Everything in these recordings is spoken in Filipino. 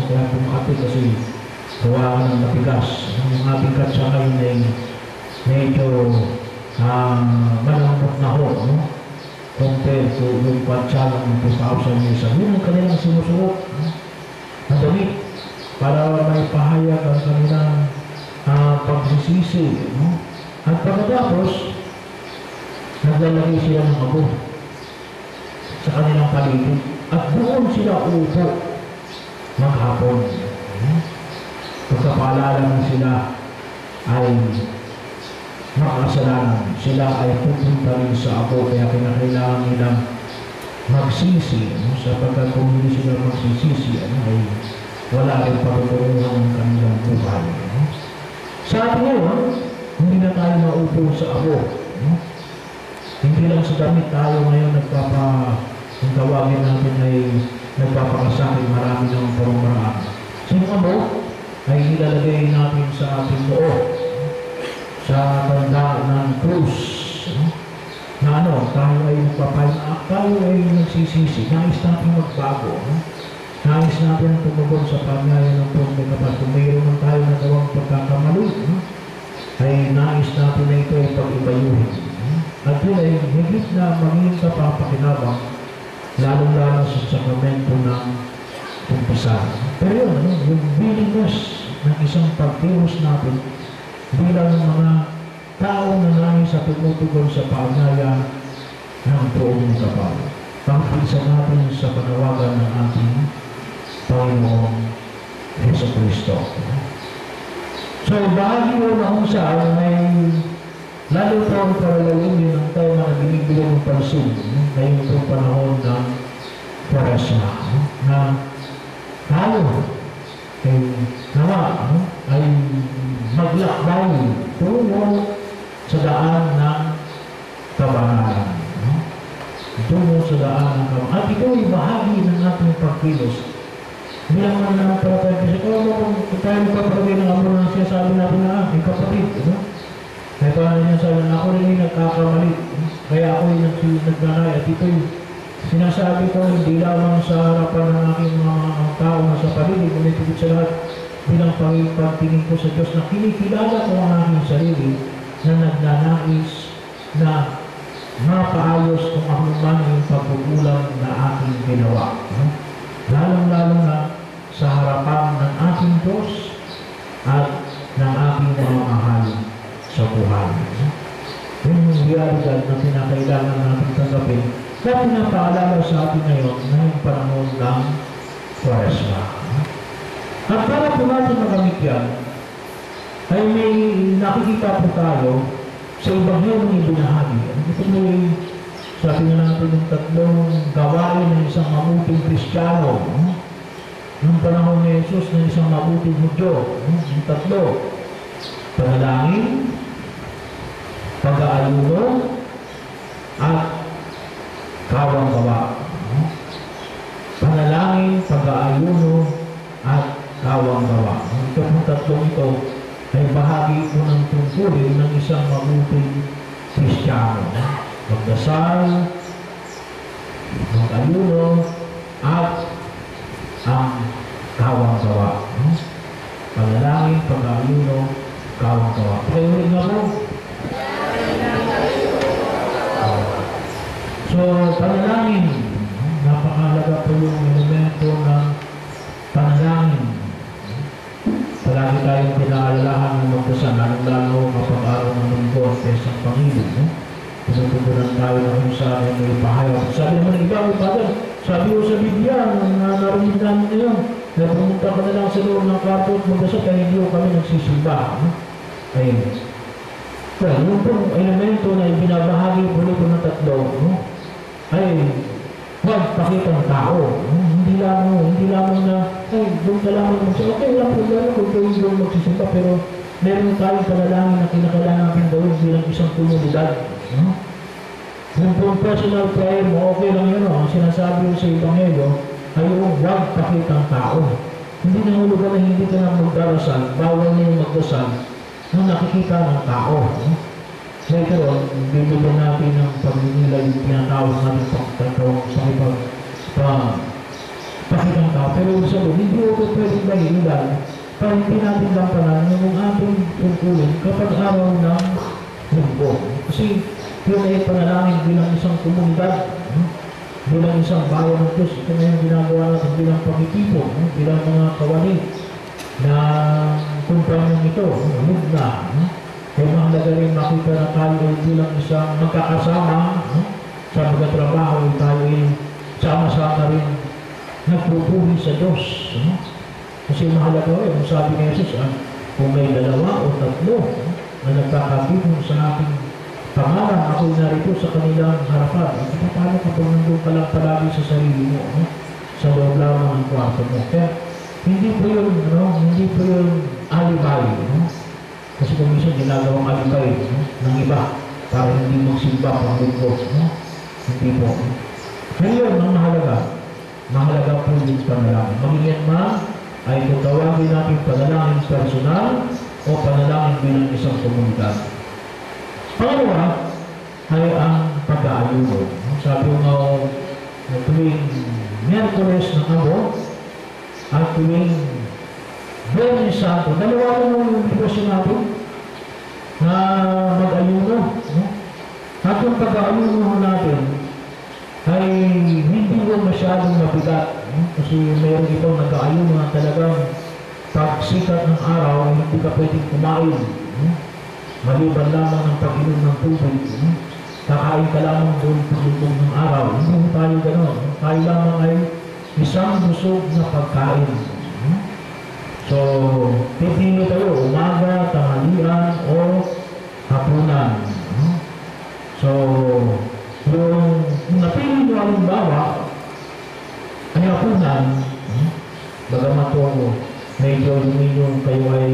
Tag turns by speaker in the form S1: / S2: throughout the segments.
S1: kaya pumakati kasi gawa ng matigas. Ang ating katsa ngayon ay medyo malambot na ho, no? Compared to yung katsa ng 2000 years ago. Yun ang kanilang sinusuot, no? Na damit para may pahayag ang kanilang pagsisisi, no? At pagkatapos, naglalagay sila ng abo sa kanilang paligid at doon sila upo maghapon. Pagkapaalala na sila ay makasalanan, sila ay pupunta rin sa abo, kaya kinakailangan nilang magsisi, no? Sapagkat kung hindi sila magsisisi, ay wala rin patutungan ng kanilang buhay, no? Sa atin ngayon, hindi na tayo maupo sa abo, no? Hindi lang sa damit tayo ngayon ang tawagin natin ay nagpapakasakit, marami ng parang-maraan. Sino abo ay ilalagay natin sa ating noo, sa tanda ng krus, no? Na tayo ay magpapayak, tayo ay nagsisisi, nais natin magbago, no? Nais natin tumugon sa panyaya ng Panginoon kapag kung mayroon tayo na gawang pagkakamali, no? Ay nais natin na ito ay pag-ibayuhin. At yun ay higit na maging kapapakinabang, lalong-lalo sa sakramento ng umpisa. Pero yun, yung willingness ng isang pagkilos natin bilang mga tao na nais sa tumutugon sa paanyaya ng Poong Kapal. Pangkisa natin sa panawagan ng ating Panginoong Jesucristo. So, bahagi mo na kung saan may lalo po ang paralawin ng tayo na binibigay ng pansin ngayong itong panahon ng Quaresma, na tayo ay maglakbay tungo sa daan ng kabanalan. Tungo sa daan ng kabanalan. At ito ay bahagi ng ating pagkilos. Hindi lang naman naman para tayo kasi kung tayo magpapalagay ng amor na siya sabi natin na ay kapatid. Kaya paano niya sabi na ako rin ay nagkakamali. Kaya ako ay nagnanay. At ito'y sinasabi ko hindi lamang sa harapan ng aking mga tao na sa paligid, ngunit higit sa lahat bilang pagtingin ko sa Diyos na kinikilala ko ang aking sarili na nagnanais na mapaayos kung ako man yung pagkukulang na aking ginawa. Lalong-lalo na sa harapan ng aking Diyos at ng aking mga mahal sa buhay. Yun yung realidad na pinakailangan natin tanggapin na pinapaalala sa atin ngayon ngayong panahon ng Quaresma. At para po natin magamit yan, ay may nakikita po tayo sa Ebanghelyo ng ibinahagi. Ito may sabi na natin yung tatlong gawain ng isang mabuting Kristiyano. Nung panahon ni Jesus ng isang mabuting Hudyo. Yung tatlo, panalangin, pag-aayuno, at kawang gawa. Panalangin, pag-aayuno, at kawang gawa. Ito yung tatlong ito ay bahagi po ng tungkulin ng isang mabuting Kristiyano. Magdasal, mag-ayuno, at ang kawang gawa. Panalangin, pag-ayuno, kawang gawa. Pagkayunin nga po. So, panalangin. Napakalaga po yung elemento ng panalangin. Palagi tayong pinaalalahan ng magdasal, lalong-lalo kapag araw ng linggo at Pesang Panginoon. Pinutubunan tayo na kung saan ay may pahayag. Sabi naman ng iba, Father, sabi ko sa Biblia, narinig namin ngayon, na pumunta ka na lang sa loob ng kwarto at magdasal, kaya hindi ko kami nagsisimba. Ayun. Well, yung pong elemento na ibinabahagi po nito ng tatlo, ay huwag pakitang tao. Hindi lamang na, ay, doon ka lamang magsisimba. Okay, wala problema kung doon doon magsisimba, pero meron tayong panalangin na kinakailangan natin gawin bilang isang komunidad. Yung pong personal prayer mo, okay lang yun. Ang sinasabi ko sa Ebanghelyo ay yung huwag pakitang tao. Hindi nangulugan na hindi ka na magdarasal, bawal na yung magdasal nung nakikita ng tao. Later on, bibigyan natin ng pagninilay yung tinatawag natin pagtatawag sa pakitang tao. Pero sa loob, hindi ito pwedeng mahihilan para hindi natin lampanan yung ating tungkulin kapag araw ng linggo. Kasi yun ay panalangin bilang isang komunidad, bilang isang bayan ng Diyos. Ito na yung ginagawa natin bilang pagkikipon, bilang mga kawani na kumpanyang ito, lugna. Kaya mahalaga rin makita na tayo bilang isang magkakasama sa mga trabaho, tayo ay sama-sama rin nagpupuri sa Diyos. Kasi mahalaga rin, sabi ni Jesus, kung may dalawa o tatlo na nagkakabibong sa aking pangalan, ako'y narito sa kanilang harapan. At paano kapag nandun ka lang palagi sa sarili mo, sa loob lamang ang kwarto mo. Kaya hindi po yun, hindi po yun alibay. Kasi kung minsan ginagawang alibay ng iba para hindi magsimba pang linggo. Hindi po. Ngayon, ang mahalaga po yung panalangin. Magiging man ay kung tawagin natin panalangin personal o panalangin bilang isang komunidad. Pangalawa ay ang pag-aayuno. Sabi nga tuwing Miyerkules ng Abo at tuwing Biyernes Santo, dalawa lang yung negosyo natin na mag-ayuno. At yung pag-aayuno natin ay hindi ko masyadong mabigat. Kasi mayroong ibang nag-aayuno na talagang pagsikat ng araw, hindi ka pwedeng kumain. Maliban lamang ng pag-inom ng tubig. Kakain ka lamang doon pagluto ng araw. Hindi mo tayo gano'n. Tayo lamang ay isang busog na pagkain. So, pipili tayo umaga, tanghalian, o hapunan. So, yung napili nyo halimbawa, ay hapunan, bagamat po medyo yung kayo ay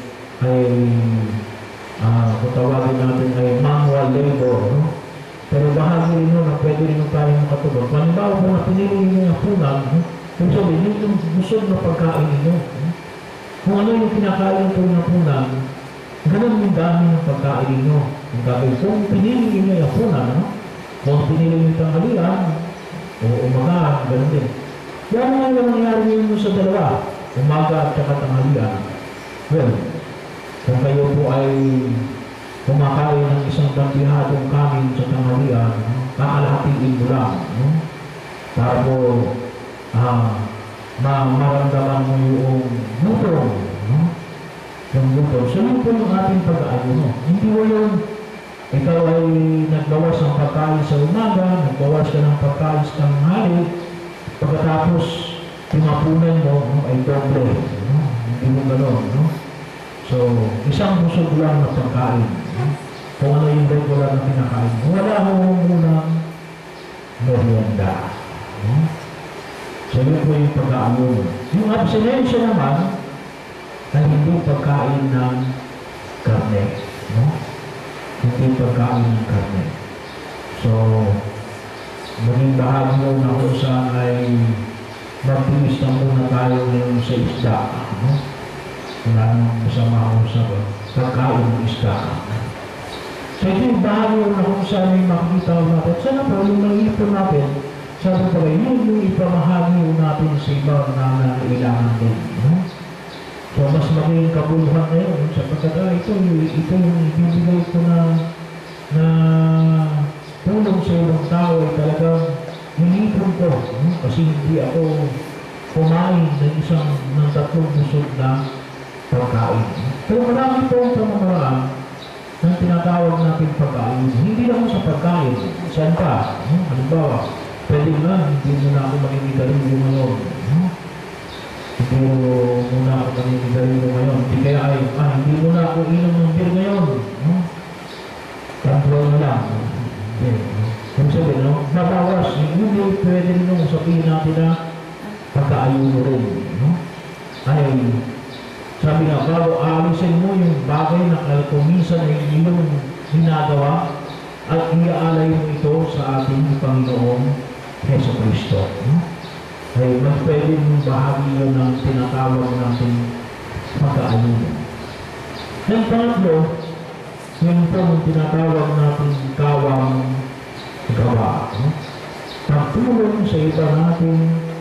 S1: kung tawagin natin ay manual labor, pero bahagi rin na pwede rin tayo makatulog. Halimbawa kung napili nyo yung hapunan, kung sabihin yung busog na pagkain nyo, kung ano yung kinakain ito ng hapunan, ganun yung dami ng pagkain nyo. Kung pinili nyo yung hapunan, kung pinili nyo yung tanghalian, o umaga, ganun din. Yan nga yung nangyari nyo sa dalawa, umaga at saka tanghalian. Well, kung kayo po ay kumakain ng isang bandihadong kanin sa tanghalian, kakalahatiin mo lang, para po maramdaman mo yung gutom. Yung gutom. So yun po yung ating pag-aayuno. Hindi mo yung ikaw ay nagbawas ng pagkain sa umaga, nagbawas ka ng pagkain sa tanghali, pagkatapos timapunan mo ay doble. Hindi mo gano'n. So, isang busog lang na pagkain. Kung ano yung regular na pinakain. Wala mo munang merienda. So, yun po yung pag-aayuno. Yung abstinensya naman, ay hindi pagkain ng karne. Hindi pagkain ng karne. So, maging bahagi mo na kung saan ay magtimis na muna tayo ngayon sa isda. Wala nang masama ako sa pagkain ng isda. So, ito yung bahagi mo na kung saan ay makikita ko natin. Sana po, yung nag-iipon natin, sabi ko kayo, yun yung ipamahagi natin sa ibang na nangailangan din. So, mas maging kabuluhan na yun. Sapagkat ito yung ibibigay ko na tulong sa ibang tao ay talagang hinipon ko. Kasi hindi ako kumain ng tatlong busog na pagkain. Pero marami po ang pamamaraan ng tinatawag natin pagkain. Hindi lang sa pagkain. Saan pa? Halimbawa, pwede nga, hindi mo na ako maninigarilyo ngayon. Hindi mo muna ako maninigarilyo ngayon. Hindi kaya ay, hindi mo na ako inom ng beer ngayon. Control na lang. Kung sabihin, mabawas. Hindi pwede rin nung sabihin natin na pagkaayuno rin. Ay, sabi nga, bago aalisin mo yung bagay na kuminsan ay iyong ginagawa at iaalay mo ito sa ating Panginoong Heso Kristo. Ay mas pwede mong bahagi yun ng tinatawag natin pagkaayuno. Ang pangatlo, yun po ang tinatawag natin kawang gawa. Pagtulong sa iba natin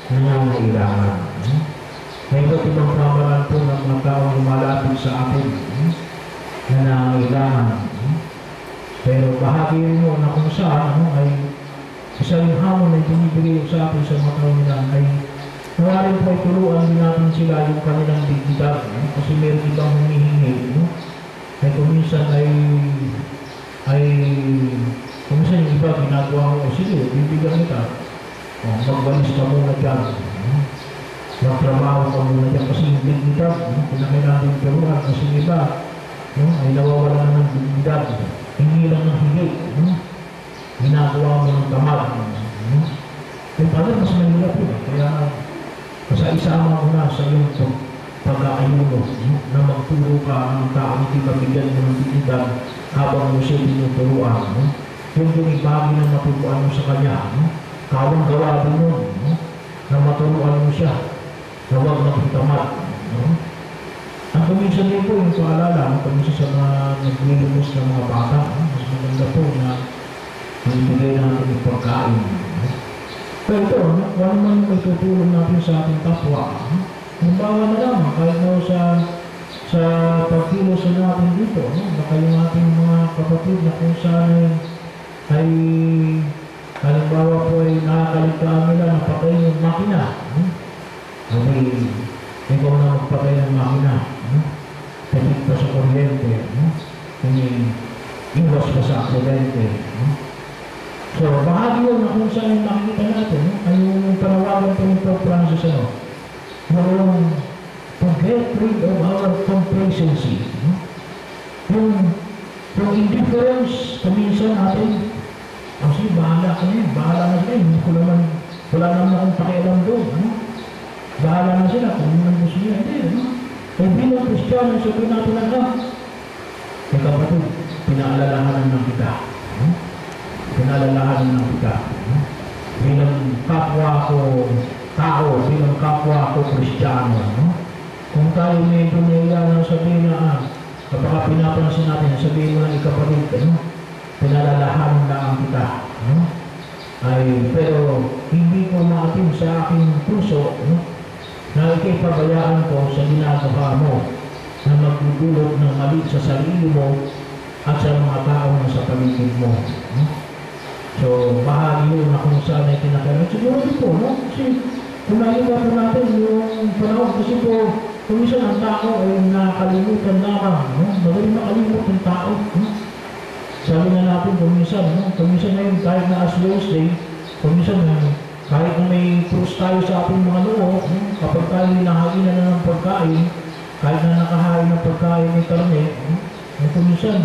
S1: nangangailangan. May iba't ibang pamaraan po ng mga taong lumalapit sa atin na nangangailangan. Pero bahagi mo na kung saan ay isa yung hamon na binibigay sa atin sa mga taong nila ay nawarin po ay turuan din natin sila yung kanilang dignidad. Kasi meron ibang humihingi. Ay kuminsan ay kuminsan yung iba ginagawa mo, sige, bibigyan kita. Magbalis ka muna dyan. Magtrabaho ka muna dyan kasi yung dignidad, pinakailangan yung turuan kasi yung iba ay nawawala ng dignidad. Hindi lang ng higit. Ginagawa mo ng tamad. Yung pala, mas mahirap yun. Kaya, isa-isama mo na sa iyong pag-aayuno na magturo ka ang taong ikibabigyan mo ng dignidad habang mo siya tinuturuan. Yung ibagi na maturuan mo sa kanya. Kawang gawa din mo na maturuan mo siya na huwag magtamad. Ang kuminsan din po yung paalala, kuminsan sa mga naglilumos ng mga bata, mas maganda po na ibigay natin yung pagkain. Pero ito, wala naman may tutulong natin sa ating kapwa. Halimbawa na naman, kahit na sa pagkilos natin dito, baka yung ating mga kapatid na kung saan ay halimbawa po ay nakakaligtaan nila na patayin yung makina. Kasi ikaw na magpatay ng makina. Kapit pa sa kuryente. Iwas pa sa aksidente. So, bahagi yun na kung saan yung makikita natin, ay yung panawagan po ng Pope Francis, yung to get rid of our complacency. Yung indifference, kuminsan natin, kasi bahala ka na yun, bahala na sila, hindi ko naman, wala naman akong pakialam doon. Bahala na sila, kung naman gusto nila, hindi. Eh bilang Kristiyano, sabihin natin na, kapatid, pinaalalahanan ng kita. Pinaalalahanan ng kita. Bilang kapwa ko tao, bilang kapwa ko Kristiyano. Kung tayo medyo nailangan sabihin na, kapag pinapansin natin, sabihin mo lang ikapatid, pinalalahanan lang kita. Pero hindi ko maatim sa aking puso na ikipabayaan ko sa ginagawa mo na magdudulot ng mali sa sarili mo at sa mga tao na sa paligid mo. So, bahagi yun na kung saan ay kinakailangan. Siguro po, kasi kung nakita po natin yung panahon, kasi po, kung isa ng tao ay nakalimutan lamang, magaling makalimut ng tao. Sabi na natin, kung minsan na yun, kahit na as Wednesday, kung minsan kahit na may krus tayo sa ating mga noo, kapag tayo hinahaginan na ng pagkain, kahit na nakahain ng pagkain may karne, kung minsan,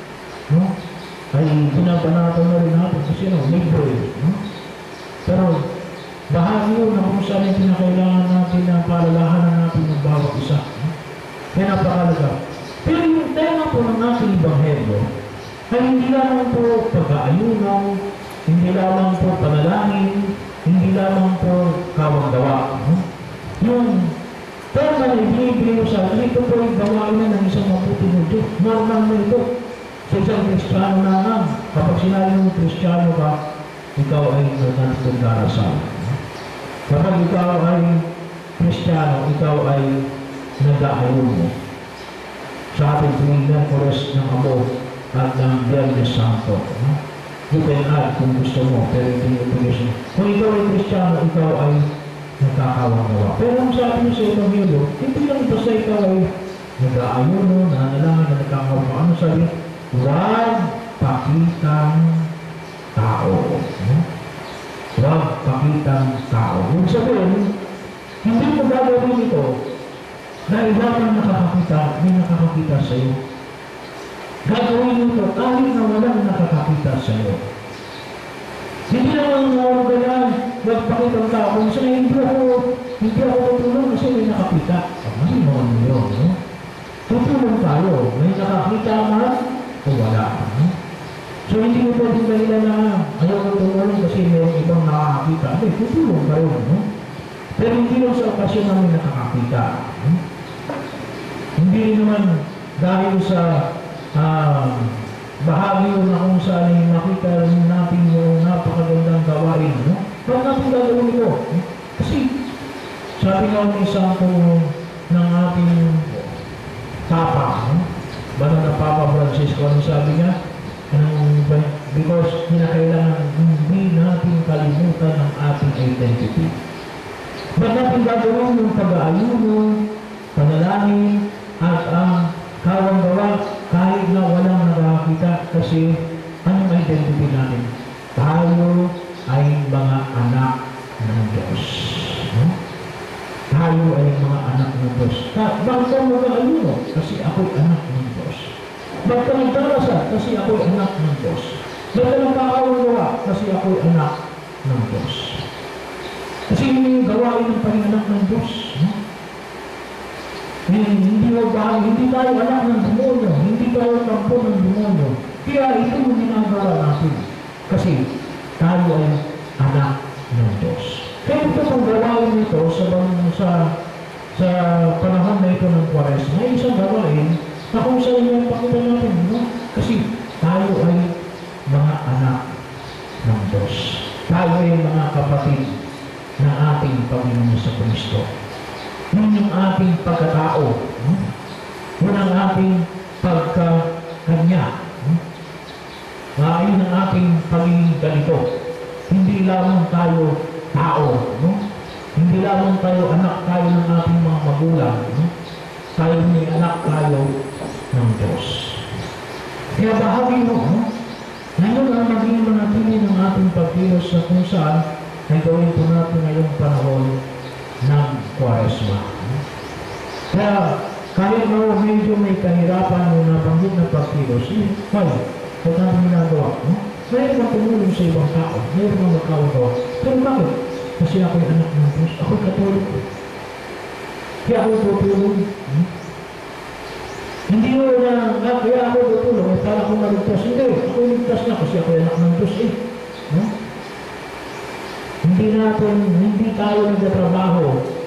S1: ay binabanatan na rin natin kasi libre. Pero bahagi yun na kung saan yung pinakailangan natin na paalalahanan natin ng bawat isa. Kaya napakalaga. Pero yung tema po ng ating Ebanghelyo ay hindi lamang po pag-aayunaw, hindi lamang po panalangin, hindi lamang po kawang gawa. Yung tema na ibinibigay sa atin, ito po yung gawain na ng isang mabuting Diyos. Normal na ito. Sa isang Kristiyano na kapag sinabi mong Kristiyano ka, ikaw ay nagtutong darasal. Kapag ikaw ay Kristiyano, ikaw ay nag-aayuno. Sa ating tuwing Merkules ng Amo at ng Biyernes Santo. You can add kung gusto mo, pero hindi ito gusto. Kung ikaw ay Kristiyano, ikaw ay nagkakawang-gawa. Pero ang sabi sa Ebanghelyo, hindi lang basta ikaw ay nag-aayuno, nanalangin, na nagkakawang-gawa. Ano sabi? Huwag pakitang tao. Huwag pakitang tao. Yung sabihin, hindi mo gagawin ito dahil walang nakakakita, may nakakakita sa iyo. Gagawin ito kahit na walang nakakakita sa iyo. Hindi naman huwag ganyan, huwag pakitang tao. Kung sabihin, hindi ako tutulong kasi may nakakita. Ano naman yun? Tutulong tayo. May nakakita man, o wala. So hindi mo pwedeng dahilan na ayaw ko tumulong kasi may ibang nakakakita. Tutulong kayo. Pero hindi lang sa okasyon namin nakakakita. Hindi naman dahil sa bahagi na kung saan ay makita natin yung napakagandang gawain. Bakit natin gagawin ito? Kasi Sabi nga ni Santo ng ating Papa, banal na Papa Francisco, ano sabi niya? Because kinakailangan hindi natin kalimutan ang ating identity. Ba't natin gagawin yung pag-aayuno, panalangin, at ang kawang gawa kahit na walang nakakita? Kasi anong identity natin? Tayo ay mga anak ng Diyos. Tayo ay mga anak ng Diyos. Bakit ka mag-aayuno? Kasi ako'y anak ng Diyos. Bakit ka nagdarasal? Kasi ako'y anak ng Diyos. Bakit ka nagkakawang gawa? Kasi ako'y anak ng Diyos. Kasi yun yung gawain ng pag-anak ng Diyos. Hindi tayo anak ng demonyo. Hindi tayo kampo ng demonyo. Kaya ito yung ginagawa natin. Kasi tayo ay anak ng Diyos. Kaya ito ang gawain nito sa panahon na ito ng Quaresma. May isang gawain na kung saan yung pakita natin. No? Kasi tayo ay mga anak ng Diyos. Tayo ay mga kapatid ng ating Panginoon sa Kristo. Yun yung ating pagkatao. Yun ang ating pagkakanya. Yun ang ating pagiging ganito. Hindi lamang tayo tao. No? Hindi lamang tayo anak tayo ng ating mga magulang. No? Tayo may anak tayo ng Diyos. Kaya bahagi mo, ngayon ang maging manatili ng ating pagkilos sa kung saan ay gawin po natin ngayong panahon ng Quaresma. Kaya kahit na medyo may kahirapan o nabanggit na pagkilos, huwag natin ginagawa. Mayroon kang tumulong sa ibang tao, mayroon kang magkawagawa. Pero bakit? Kasi ako'y anak ng Diyos, ako'y Katoliko. Kaya ako'y tutulong. Hindi mo na, kaya ako'y tutulong, para akong maligtas. Hindi, ako'y ligtas na kasi ako'y anak ng Diyos Hindi tayo nagtatrabaho